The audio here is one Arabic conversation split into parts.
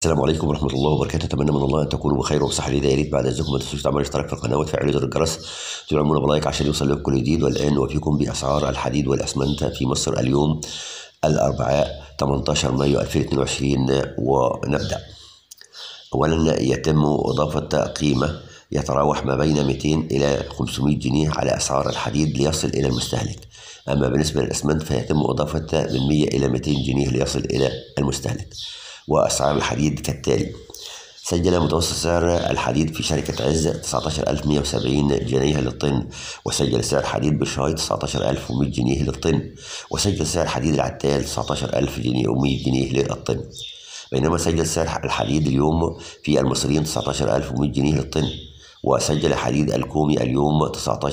السلام عليكم ورحمة الله وبركاته. أتمنى من الله أن تكونوا بخير وبصحة جيدة. يا ريت بعد إذنكم ما تنسوش تعملوا اشتراك في القناة وتفعلوا زر الجرس وتدعمونا بلايك عشان يوصل لكم كل جديد. والآن نوفيكم بأسعار الحديد والأسمنت في مصر اليوم الأربعاء 18 مايو 2022 ونبدأ. أولا يتم إضافة قيمة يتراوح ما بين 200 إلى 500 جنيه على أسعار الحديد ليصل إلى المستهلك. أما بالنسبة للأسمنت فيتم إضافة من 100 إلى 200 جنيه ليصل إلى المستهلك. وأسعار الحديد كالتالي: سجل متوسط سعر الحديد في شركة عز 19170 جنيه للطن، وسجل سعر حديد بشاي 19100 جنيه للطن، وسجل سعر حديد العتال 19000 جنيه و100 جنيه للطن. بينما سجل سعر الحديد اليوم في المصريين 19100 جنيه للطن، وسجل حديد الكومي اليوم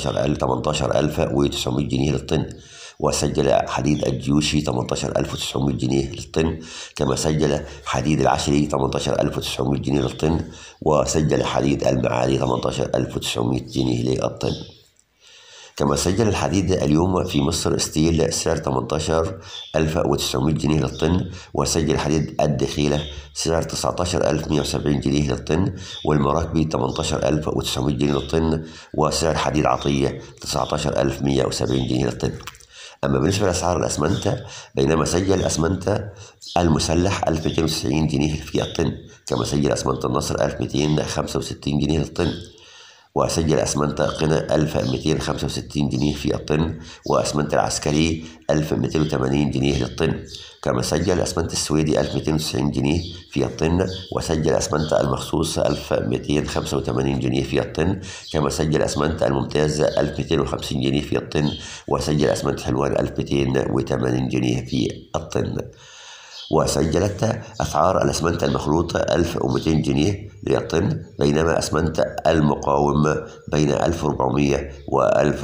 18900 جنيه للطن، وسجل حديد الجيوشي 18900 جنيه للطن، كما سجل حديد العشري 18900 جنيه للطن، وسجل حديد المعالي 18900 جنيه للطن. كما سجل الحديد اليوم في مصر ستيل سعر 18900 جنيه للطن، وسجل حديد الدخيلة سعر 19170 جنيه للطن، والمراكبي 18900 جنيه للطن، وسعر حديد عطية 19170 جنيه للطن. أما بالنسبة لأسعار الأسمنت، بينما سجل أسمنت المسلح 1290 جنيه في الطن، كما سجل أسمنت النصر 1265 جنيه للطن، وسجل أسمنت قنا 1265 جنيه في الطن، وأسمنت العسكري 1280 جنيه للطن، كما سجل أسمنت السويدي 1290 جنيه في الطن، وسجل أسمنت المخصوص 1285 جنيه في الطن، كما سجل أسمنت الممتاز 1250 جنيه في الطن، وسجل أسمنت حلوان 1280 جنيه في الطن. وسجلت أسعار الأسمنت المخلوط 1200 جنيه للطن، بينما أسمنت المقاوم بين 1400 و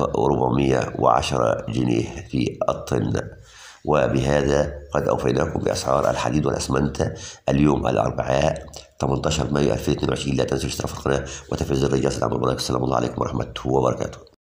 1410 جنيه في الطن. وبهذا قد أوفيناكم بأسعار الحديد والأسمنت اليوم الأربعاء 18 مايو 2022. لا تنسوا الاشتراك في القناة وتفعيل زر الجرس للعمل. السلام عليكم ورحمة الله وبركاته.